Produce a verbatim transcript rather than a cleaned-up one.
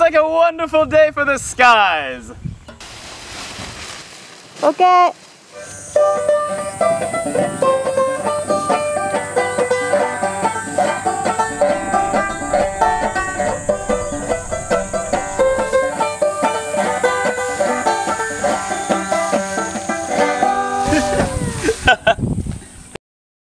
like a wonderful day for the skies. Okay.